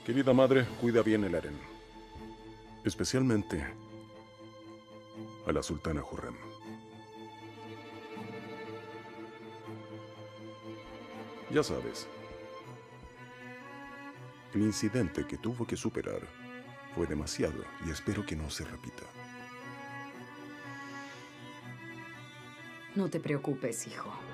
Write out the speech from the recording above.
Querida madre, cuida bien el harén. Especialmente a la sultana Hurrem. Ya sabes, el incidente que tuvo que superar fue demasiado y espero que no se repita. No te preocupes, hijo.